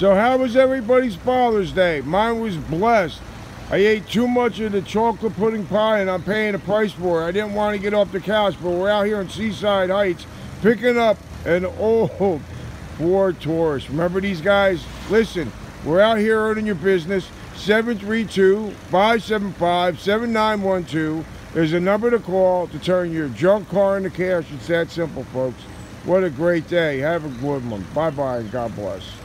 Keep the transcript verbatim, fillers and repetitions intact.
So how was everybody's Father's Day? Mine was blessed. I ate too much of the chocolate pudding pie and I'm paying the price for it. I didn't want to get off the couch, but we're out here in Seaside Heights picking up an old Ford Taurus. Remember these guys? Listen, we're out here earning your business. seven three two, five seven five, seven nine one two. There's a number to call to turn your junk car into cash. It's that simple, folks. What a great day. Have a good one. Bye-bye and God bless.